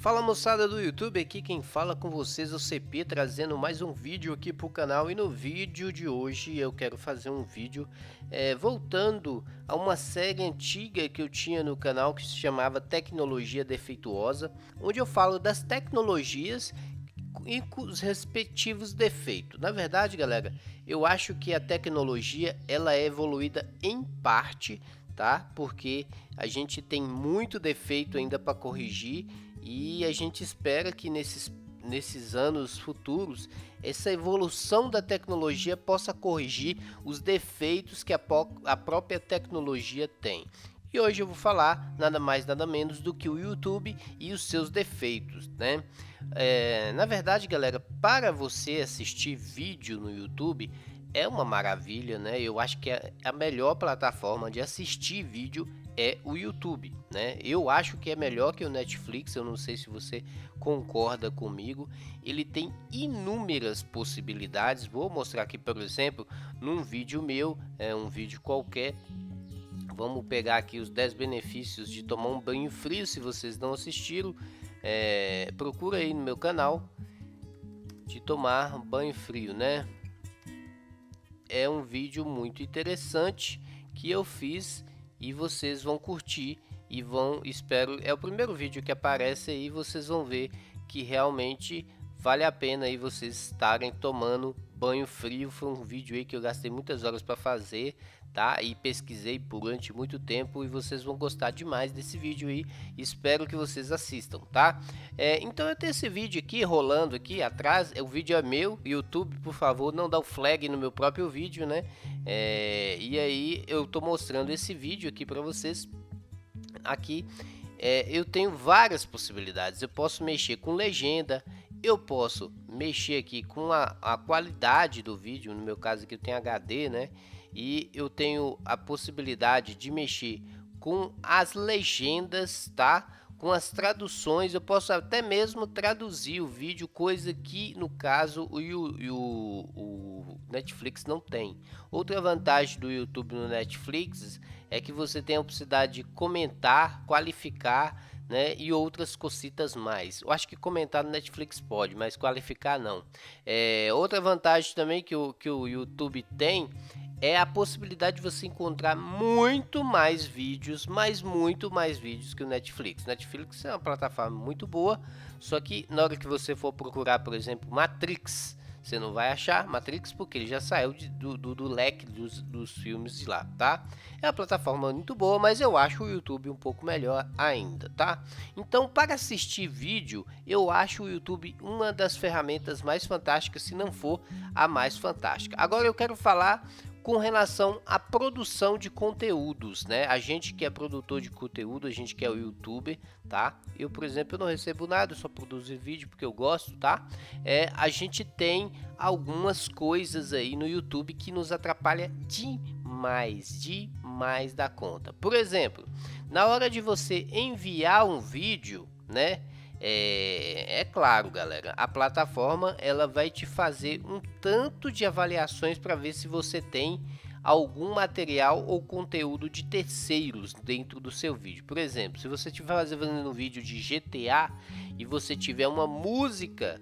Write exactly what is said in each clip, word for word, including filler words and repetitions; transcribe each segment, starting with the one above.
Fala moçada do YouTube, aqui quem fala com vocês é o C P, trazendo mais um vídeo aqui pro canal. E no vídeo de hoje eu quero fazer um vídeo é, voltando a uma série antiga que eu tinha no canal que se chamava Tecnologia Defeituosa, onde eu falo das tecnologias e com os respectivos defeitos. Na verdade, galera, eu acho que a tecnologia ela é evoluída em parte, tá? Porque a gente tem muito defeito ainda para corrigir e a gente espera que nesses, nesses anos futuros essa evolução da tecnologia possa corrigir os defeitos que a, a própria tecnologia tem. E hoje eu vou falar nada mais nada menos do que o YouTube e os seus defeitos, né? É, na verdade, galera, para você assistir vídeo no YouTube é uma maravilha, né? Eu acho que a melhor plataforma de assistir vídeo é o YouTube, né? Eu acho que é melhor que o Netflix, eu não sei se você concorda comigo. Ele tem inúmeras possibilidades. Vou mostrar aqui, por exemplo, num vídeo meu, é um vídeo qualquer. Vamos pegar aqui os dez benefícios de tomar um banho frio. Se vocês não assistiram, é, procura aí no meu canal de tomar banho frio, né? É um vídeo muito interessante que eu fiz e vocês vão curtir e vão, espero, é o primeiro vídeo que aparece aí, vocês vão ver que realmente vale a pena aí vocês estarem tomando banho frio. Foi um vídeo aí que eu gastei muitas horas para fazer, tá? E pesquisei durante muito tempo e vocês vão gostar demais desse vídeo aí. Espero que vocês assistam, tá? É, então eu tenho esse vídeo aqui rolando aqui atrás. O vídeo é meu. YouTube, por favor, não dá o flag no meu próprio vídeo, né? É, e aí eu tô mostrando esse vídeo aqui para vocês. Aqui é, eu tenho várias possibilidades. Eu posso mexer com legenda. Eu posso mexer aqui com a, a qualidade do vídeo. No meu caso aqui eu tenho H D, né? E eu tenho a possibilidade de mexer com as legendas, tá? Com as traduções. Eu posso até mesmo traduzir o vídeo, coisa que no caso o, o, o Netflix não tem. Outra vantagem do YouTube no Netflix é que você tem a possibilidade de comentar, qualificar, né, e outras cositas mais. Eu acho que comentar no Netflix pode, mas qualificar não. É, outra vantagem também que o, que o YouTube tem é a possibilidade de você encontrar muito mais vídeos, mas muito mais vídeos que o Netflix. Netflix é uma plataforma muito boa, só que na hora que você for procurar, por exemplo, Matrix, você não vai achar Matrix porque ele já saiu de, do, do, do leque dos, dos filmes de lá, tá? É uma plataforma muito boa, mas eu acho o YouTube um pouco melhor ainda, tá? Então, para assistir vídeo, eu acho o YouTube uma das ferramentas mais fantásticas, se não for a mais fantástica. Agora eu quero falar com relação à produção de conteúdos, né? A gente que é produtor de conteúdo, a gente que é o youtuber, tá? Eu, por exemplo, eu não recebo nada, eu só produzo vídeo porque eu gosto, tá? É, a gente tem algumas coisas aí no YouTube que nos atrapalha demais, demais da conta. Por exemplo, na hora de você enviar um vídeo, né? É, é claro, galera, a plataforma ela vai te fazer um tanto de avaliações para ver se você tem algum material ou conteúdo de terceiros dentro do seu vídeo. Por exemplo, se você estiver fazendo um vídeo de G T A e você tiver uma música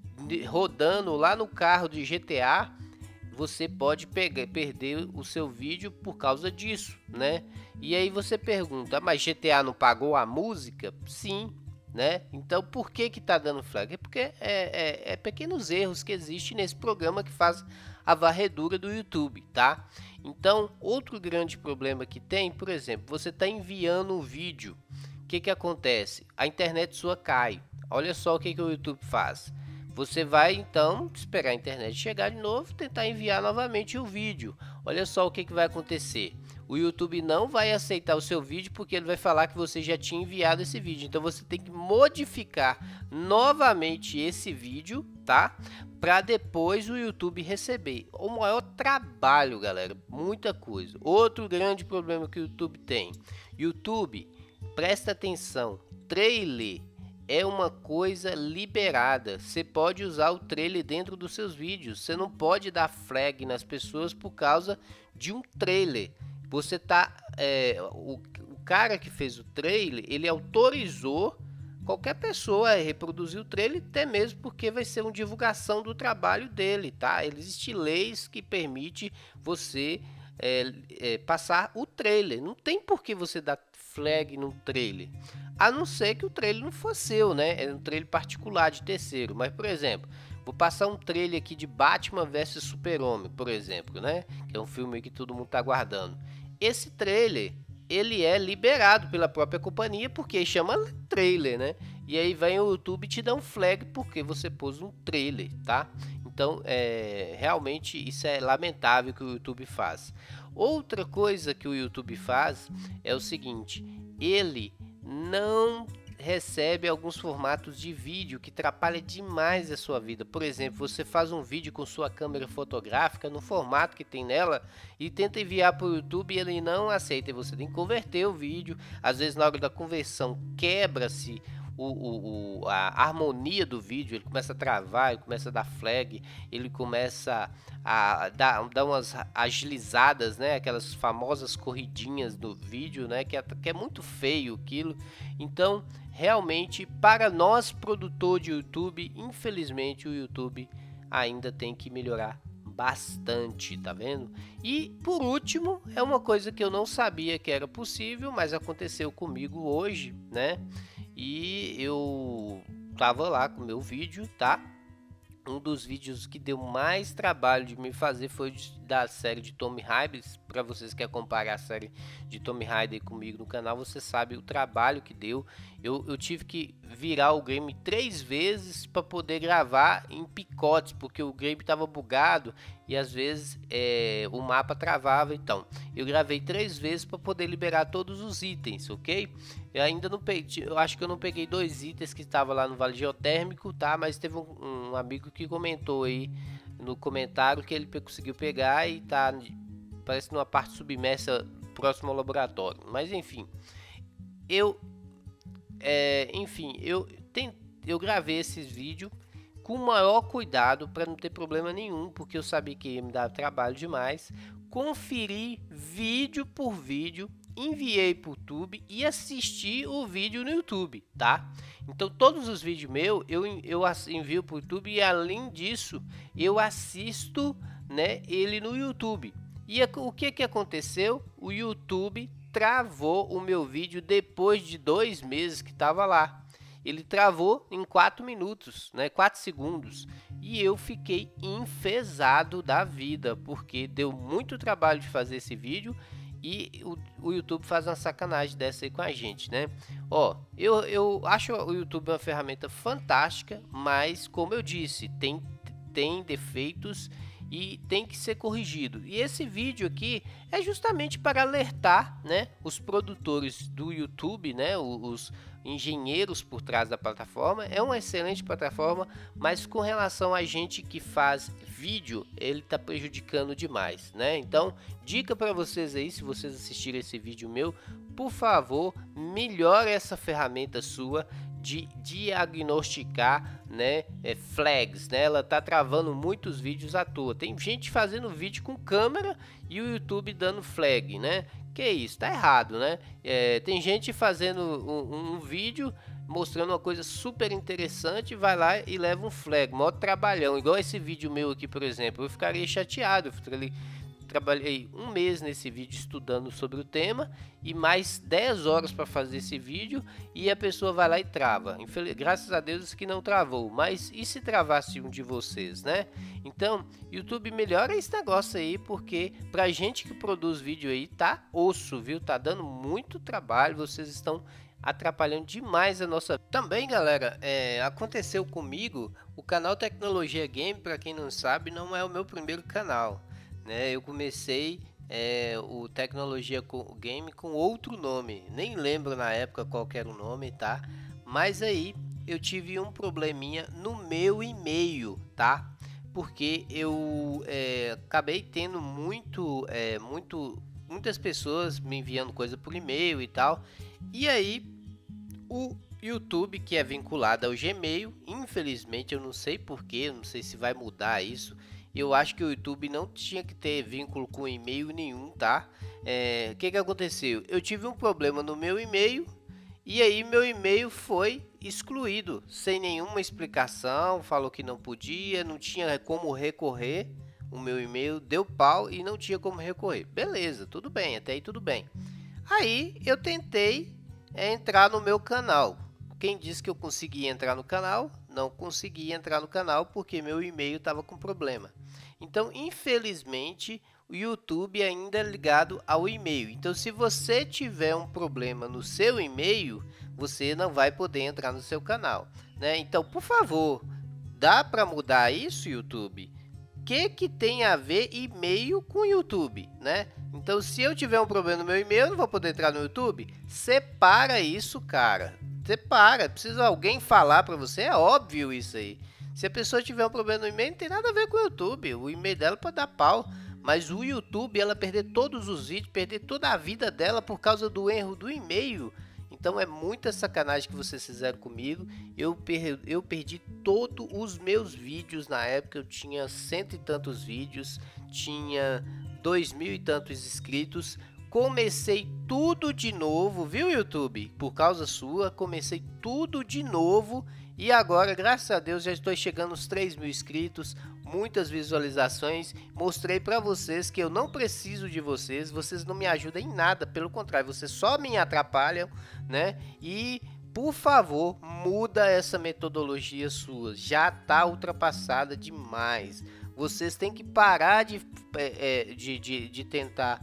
rodando lá no carro de G T A, você pode pegar, perder o seu vídeo por causa disso, né? E aí você pergunta, mas G T A não pagou a música? Sim. Né? Então por que que tá dando flag? É porque é, é, é pequenos erros que existem nesse programa que faz a varredura do YouTube, tá? Então outro grande problema que tem, por exemplo, você tá enviando um vídeo, o que que acontece? A internet sua cai. Olha só o que que o YouTube faz. Você vai então esperar a internet chegar de novo, tentar enviar novamente o vídeo. Olha só o que que vai acontecer. O YouTube não vai aceitar o seu vídeo porque ele vai falar que você já tinha enviado esse vídeo. Então você tem que modificar novamente esse vídeo, tá? Para depois o YouTube receber. O maior trabalho, galera, muita coisa. Outro grande problema que o YouTube tem. YouTube, presta atenção, trailer é uma coisa liberada. Você pode usar o trailer dentro dos seus vídeos. Você não pode dar flag nas pessoas por causa de um trailer. Você tá, é, o, o cara que fez o trailer, ele autorizou qualquer pessoa reproduzir o trailer, até mesmo porque vai ser uma divulgação do trabalho dele, tá? Existe leis que permite você é, é, passar o trailer. Não tem por que você dar flag no trailer, a não ser que o trailer não for seu, né? É um trailer particular de terceiro. Mas, por exemplo, vou passar um trailer aqui de Batman versus Super-Homem, por exemplo, né? Que é um filme que todo mundo tá aguardando. Esse trailer, ele é liberado pela própria companhia porque chama trailer, né? E aí vem o YouTube e te dá um flag porque você pôs um trailer, tá? Então, é, realmente isso é lamentável que o YouTube faz. Outra coisa que o YouTube faz é o seguinte, ele não recebe alguns formatos de vídeo que atrapalha demais a sua vida. Por exemplo, você faz um vídeo com sua câmera fotográfica no formato que tem nela e tenta enviar para o YouTube e ele não aceita. Você tem que converter o vídeo. Às vezes na hora da conversão quebra-se O, o, o, a harmonia do vídeo, ele começa a travar, ele começa a dar flag, ele começa a dar, dar umas agilizadas, né? Aquelas famosas corridinhas do vídeo, né? Que é, que é muito feio aquilo. Então, realmente, para nós produtor de YouTube, infelizmente o YouTube ainda tem que melhorar bastante, tá vendo? E por último, é uma coisa que eu não sabia que era possível, mas aconteceu comigo hoje, né? E eu tava lá com o meu vídeo, tá? Um dos vídeos que deu mais trabalho de me fazer foi da série de Tomb Raider. Para vocês que acompanham a série de Tomb Raider comigo no canal, você sabe o trabalho que deu. Eu, eu tive que virar o game três vezes para poder gravar em picotes, porque o game estava bugado e às vezes é, o mapa travava. Então, eu gravei três vezes para poder liberar todos os itens, ok? Eu ainda não peguei, eu acho que eu não peguei dois itens que estava lá no Vale Geotérmico, tá? Mas teve um, um amigo que comentou aí no comentário que ele conseguiu pegar e tá, parece numa parte submersa próximo ao laboratório. Mas enfim, eu, é, enfim, eu tem, eu gravei esses vídeos com o maior cuidado para não ter problema nenhum, porque eu sabia que ia me dar trabalho demais. Conferi vídeo por vídeo, enviei para o YouTube e assisti o vídeo no YouTube, tá? Então todos os vídeos meus eu, eu envio para o YouTube e além disso eu assisto, né, ele no YouTube. E o que que aconteceu? O YouTube travou o meu vídeo depois de dois meses que estava lá. Ele travou em quatro minutos, né, quatro segundos. E eu fiquei enfesado da vida, porque deu muito trabalho de fazer esse vídeo e o, o YouTube faz uma sacanagem dessa aí com a gente, né? Ó, eu, eu acho o YouTube uma ferramenta fantástica, mas como eu disse, tem, tem defeitos e tem que ser corrigido. E esse vídeo aqui é justamente para alertar, né, os produtores do YouTube, né, os engenheiros por trás da plataforma. É uma excelente plataforma, mas com relação a gente que faz vídeo, ele está prejudicando demais, né? Então, dica para vocês aí, se vocês assistirem esse vídeo meu, por favor, melhore essa ferramenta sua de diagnosticar, né, é, flags, né? Ela tá travando muitos vídeos à toa. Tem gente fazendo vídeo com câmera e o YouTube dando flag, né? Que isso, tá errado, né? É, tem gente fazendo um, um vídeo mostrando uma coisa super interessante, vai lá e leva um flag, mó trabalhão, igual esse vídeo meu aqui, por exemplo. Eu ficaria chateado, eu ficaria... Trabalhei um mês nesse vídeo estudando sobre o tema e mais dez horas para fazer esse vídeo e a pessoa vai lá e trava. Infeliz... Graças a Deus que não travou, mas e se travasse um de vocês, né? Então, YouTube melhora esse negócio aí, porque pra gente que produz vídeo aí tá osso, viu? Tá dando muito trabalho, vocês estão atrapalhando demais a nossa... Também, galera, é, aconteceu comigo, o canal Tecnologia Game, para quem não sabe, não é o meu primeiro canal. Né, eu comecei é, o Tecnologia Game com outro nome, nem lembro na época qual era o nome, tá? Mas aí eu tive um probleminha no meu e-mail, tá? Porque eu é, acabei tendo muito, é, muito, muitas pessoas me enviando coisa por e-mail e tal. E aí o YouTube, que é vinculado ao Gmail, infelizmente eu não sei porquê, não sei se vai mudar isso. Eu acho que o YouTube não tinha que ter vínculo com e-mail nenhum, tá? É, o que que aconteceu? Eu tive um problema no meu e-mail e aí meu e-mail foi excluído, sem nenhuma explicação, falou que não podia, não tinha como recorrer, o meu e-mail deu pau e não tinha como recorrer. Beleza, tudo bem, até aí tudo bem. Aí eu tentei é, entrar no meu canal. Quem disse que eu conseguia entrar no canal? Não consegui entrar no canal porque meu e-mail estava com problema. Então, infelizmente, o YouTube ainda é ligado ao e-mail. Então, se você tiver um problema no seu e-mail, você não vai poder entrar no seu canal, né? Então, por favor, dá para mudar isso, YouTube? O que que tem a ver e-mail com YouTube, né? Então, se eu tiver um problema no meu e-mail, eu não vou poder entrar no YouTube? Separa isso, cara. Separa. Precisa alguém falar para você? É óbvio isso aí. Se a pessoa tiver um problema no e-mail, não tem nada a ver com o YouTube. O e-mail dela pode dar pau. Mas o YouTube, ela perder todos os vídeos, perder toda a vida dela por causa do erro do e-mail. Então é muita sacanagem que vocês fizeram comigo. Eu, per eu perdi todos os meus vídeos na época. Eu tinha cento e tantos vídeos, tinha dois mil e tantos inscritos. Comecei tudo de novo, viu, YouTube? Por causa sua, comecei tudo de novo. E agora, graças a Deus, já estou chegando aos três mil inscritos, muitas visualizações. Mostrei para vocês que eu não preciso de vocês, vocês não me ajudam em nada, pelo contrário, vocês só me atrapalham, né? E, por favor, muda essa metodologia sua, já está ultrapassada demais. Vocês têm que parar de, é, de, de, de tentar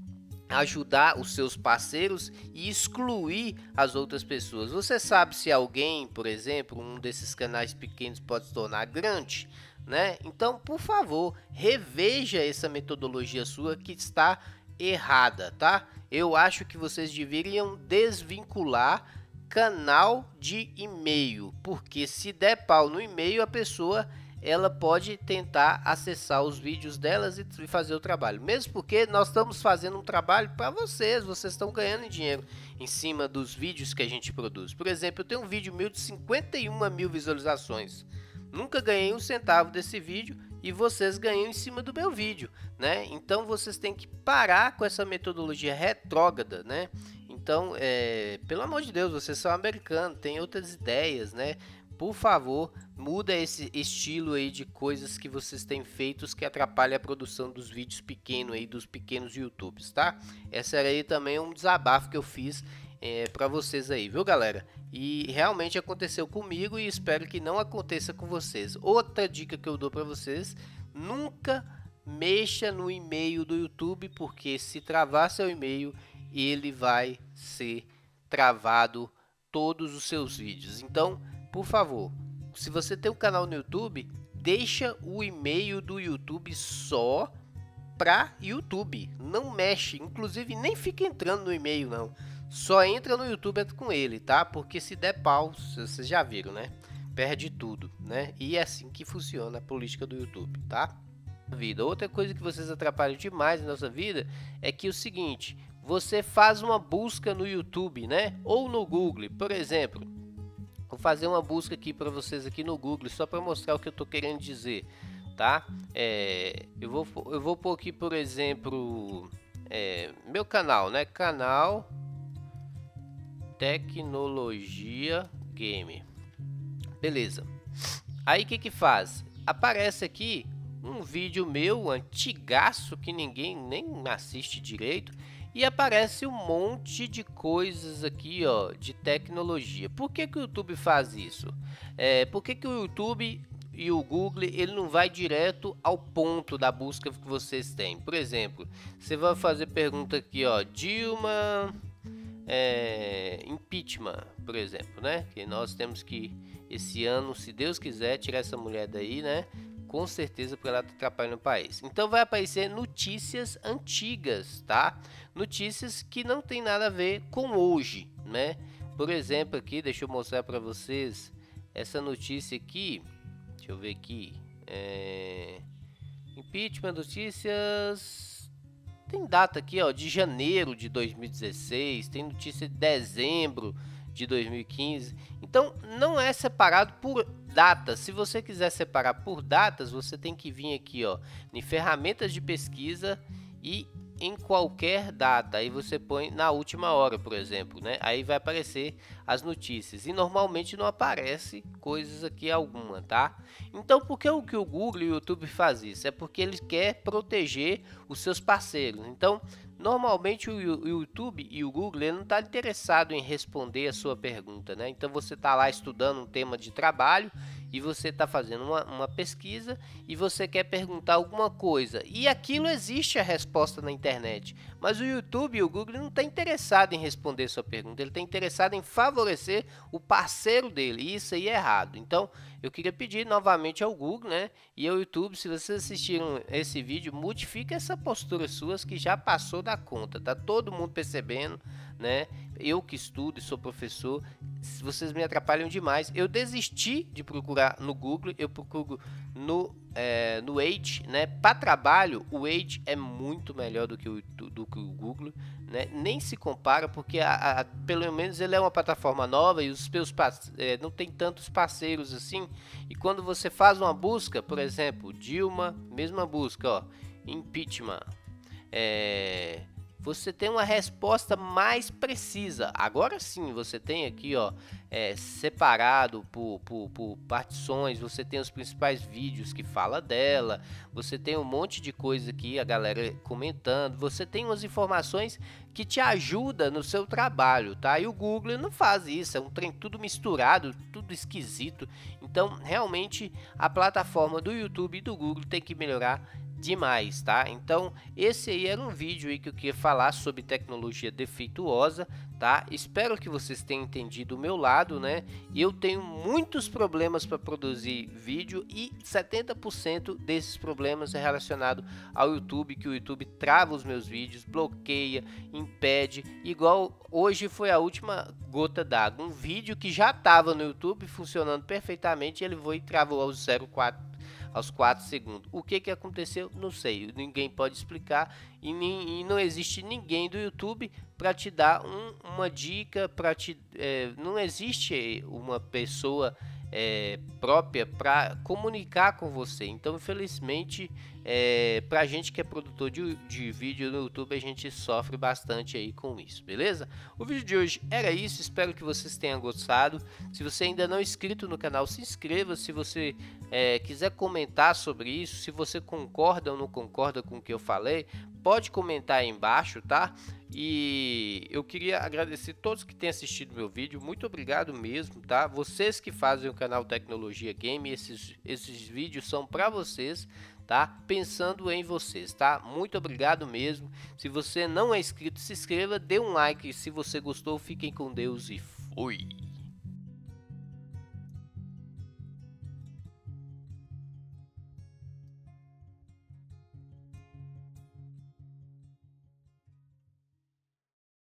ajudar os seus parceiros e excluir as outras pessoas. Você sabe se alguém, por exemplo, um desses canais pequenos pode se tornar grande, né? Então, por favor, reveja essa metodologia sua que está errada, tá? Eu acho que vocês deveriam desvincular canal de e-mail, porque se der pau no e-mail, a pessoa ela pode tentar acessar os vídeos delas e fazer o trabalho. Mesmo porque nós estamos fazendo um trabalho para vocês, vocês estão ganhando dinheiro em cima dos vídeos que a gente produz. Por exemplo, eu tenho um vídeo meu de cinquenta e uma mil visualizações. Nunca ganhei um centavo desse vídeo e vocês ganham em cima do meu vídeo, né? Então vocês têm que parar com essa metodologia retrógrada, né? Então, é, pelo amor de Deus, vocês são americanos, têm outras ideias, né? Por favor, muda esse estilo aí de coisas que vocês têm feitos que atrapalha a produção dos vídeos pequenos aí, dos pequenos YouTubes, tá? Essa era aí também um desabafo que eu fiz é, para vocês aí, viu, galera? E realmente aconteceu comigo e espero que não aconteça com vocês. Outra dica que eu dou para vocês, nunca mexa no e-mail do YouTube, porque se travar seu e-mail, ele vai ser travado todos os seus vídeos. Então, por favor, se você tem um canal no YouTube, deixa o e-mail do YouTube só para YouTube. Não mexe, inclusive nem fica entrando no e-mail não. Só entra no YouTube com ele, tá? Porque se der pau, vocês já viram, né? Perde tudo, né? E é assim que funciona a política do YouTube, tá? Vida. Outra coisa que vocês atrapalham demais na nossa vida é que é o seguinte, você faz uma busca no YouTube, né? Ou no Google, por exemplo. Vou fazer uma busca aqui para vocês aqui no Google, só para mostrar o que eu tô querendo dizer, tá? É, eu vou eu vou pôr aqui, por exemplo, é, meu canal, né? Canal Tecnologia Game. Beleza. Aí o que que faz? Aparece aqui um vídeo meu antigaço que ninguém nem assiste direito. E aparece um monte de coisas aqui, ó, de tecnologia. Por que que o YouTube faz isso? É, por que que o YouTube e o Google, ele não vai direto ao ponto da busca que vocês têm? Por exemplo, você vai fazer pergunta aqui, ó, Dilma é, impeachment, por exemplo, né? Que nós temos que, esse ano, se Deus quiser, tirar essa mulher daí, né? Com certeza, porque ela está atrapalhando o país. Então vai aparecer notícias antigas, tá? Notícias que não tem nada a ver com hoje, né? Por exemplo, aqui, deixa eu mostrar para vocês essa notícia aqui. Deixa eu ver aqui. É... Impeachment, notícias. Tem data aqui, ó, de janeiro de dois mil e dezesseis. Tem notícia de dezembro de dois mil e quinze. Então não é separado por datas. Se você quiser separar por datas, você tem que vir aqui, ó, em ferramentas de pesquisa e em qualquer data, aí você põe na última hora, por exemplo, né? Aí vai aparecer as notícias e normalmente não aparece coisas aqui alguma, tá? Então, por que o que o Google e o YouTube faz isso? É porque ele quer proteger os seus parceiros. Então, normalmente o YouTube e o Google ele não está interessado em responder a sua pergunta, né? Então você está lá estudando um tema de trabalho e você está fazendo uma, uma pesquisa e você quer perguntar alguma coisa e aquilo existe a resposta na internet, mas o YouTube e o Google não está interessado em responder sua pergunta, ele está interessado em favorecer o parceiro dele, e isso aí é errado. Então eu queria pedir novamente ao Google, né, e ao YouTube, se vocês assistiram esse vídeo, modifique essa postura suas que já passou da conta, tá todo mundo percebendo, né? Eu que estudo e sou professor, vocês me atrapalham demais. Eu desisti de procurar no Google, eu procuro no é, no Edge, né? Para trabalho, o Edge é muito melhor do que o do que o Google, né? Nem se compara porque a, a, pelo menos ele é uma plataforma nova e os seus é, não tem tantos parceiros assim. E quando você faz uma busca, por exemplo, Dilma, mesma busca, ó, impeachment, é, você tem uma resposta mais precisa. Agora sim, você tem aqui, ó, é, separado por, por, por partições, você tem os principais vídeos que fala dela, você tem um monte de coisa aqui, a galera comentando, você tem umas informações que te ajudam no seu trabalho, tá? E o Google não faz isso, é um trem tudo misturado, tudo esquisito. Então, realmente, a plataforma do YouTube e do Google tem que melhorar demais, tá? Então esse aí era um vídeo aí que eu queria falar sobre tecnologia defeituosa, tá? Espero que vocês tenham entendido o meu lado, né? E eu tenho muitos problemas para produzir vídeo e setenta por cento desses problemas é relacionado ao YouTube, que o YouTube trava os meus vídeos, bloqueia, impede, igual hoje foi a última gota d'água, um vídeo que já estava no YouTube funcionando perfeitamente, ele foi e travou aos zero vírgula quatro aos quatro segundos. O que que aconteceu? Não sei, ninguém pode explicar e, nem, e não existe ninguém do YouTube para te dar um, uma dica, para te é, não existe uma pessoa é, própria para comunicar com você. Então, infelizmente, é, para a gente que é produtor de, de vídeo no YouTube, a gente sofre bastante aí com isso, beleza? O vídeo de hoje era isso, espero que vocês tenham gostado. Se você ainda não é inscrito no canal, se inscreva. Se você é, quiser comentar sobre isso, se você concorda ou não concorda com o que eu falei, pode comentar aí embaixo, tá? E eu queria agradecer a todos que têm assistido meu vídeo, muito obrigado mesmo, tá? Vocês que fazem o canal Tecnologia Game, esses, esses vídeos são para vocês, tá? Pensando em vocês, tá? Muito obrigado mesmo. Se você não é inscrito, se inscreva, dê um like. Se você gostou, fiquem com Deus e fui!